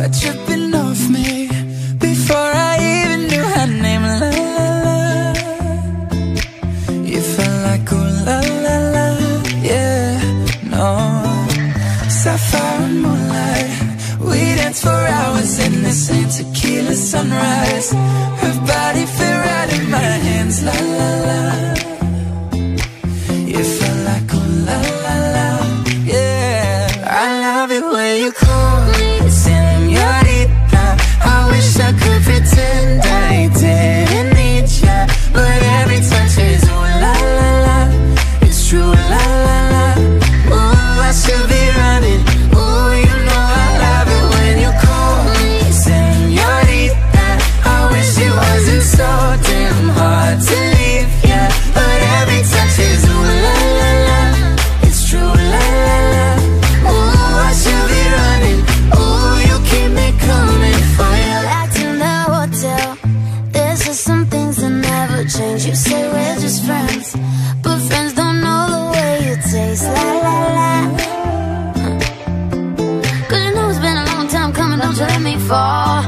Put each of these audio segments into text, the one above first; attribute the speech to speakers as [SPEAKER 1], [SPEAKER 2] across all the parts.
[SPEAKER 1] start tripping off me before I even knew her name. La la la, you felt like ooh la la la, yeah, no. Sapphire and moonlight, we danced for hours in the same tequila sunrise. Her body fit right in my hands, la la la. You felt like ooh la la la, yeah. I love it when you call me señorita. I wish I could pretend I didn't need ya, but every touch is ooh la la la. It's true, la la la. Ooh, I should be running. Ooh, you know I love it when you call me señorita. I wish it wasn't so damn hard to leave ya, but every touch is ooh la la la. It's true, la la la. Ooh, I should be running. Ooh, you keep me coming for you.
[SPEAKER 2] Back in the hotel, there's just some things that never change. You say we're just friends, but friends don't know the way you taste. La la la. Cause you know it's been a long time coming, don't you let me fall.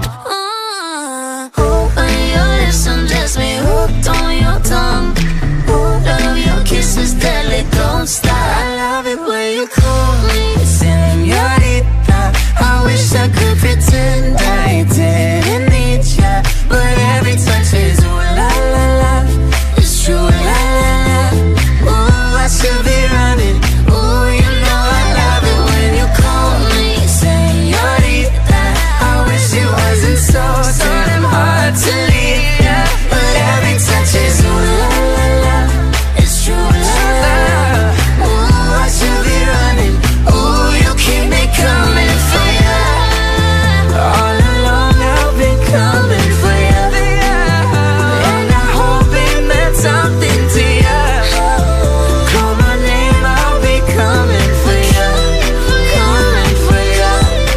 [SPEAKER 2] When your lips undress me, hooked on your tongue. Love your kisses deadly, don't stop.
[SPEAKER 1] I love it when you call me señorita. I wish I could pretend I didn't need ya, but every touch is ooh la la la. It's true, la la la. Ooh, I should be running. Ooh, you know I love it when you call me señorita. I wish it wasn't so damn hard to leave ya, but every touch is ooh la la la. It's true, la la la. Ooh, I should be running. Ooh, you keep me coming for ya. All along I've been coming for ya, and I hope it meant something to ya. Call my name, I'll be coming for ya, coming for ya,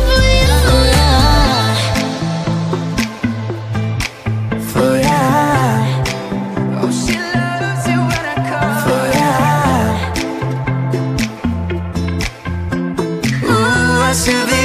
[SPEAKER 1] for ya. Oh, she loves it when I call for ya. Ooh, I should be